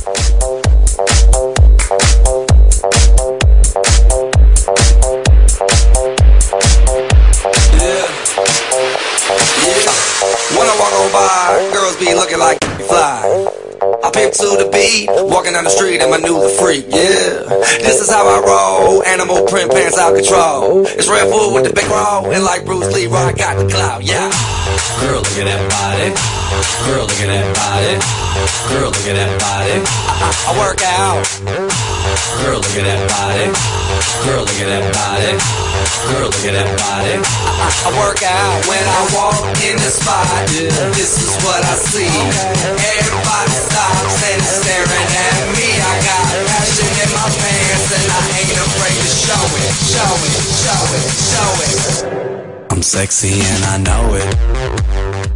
When I walk on by, girls be looking like fly. I pimp to the beat, walking down the street and my new the freak, yeah. This is how I roll, animal print pants out control. It's Red Bull with the big roll, and like Bruce Lee, I got the clout, yeah. Girl, look at that body. Girl, look at that body. Girl, look at that body. I work out. Girl, look at that body. Girl, look at that body. Girl, look at that body. I work out when I walk in the spot. This is what I see. Everybody stops and is staring at me. I got passion in my pants and I ain't afraid to show it. Show it, show it, show it. I'm sexy and I know it.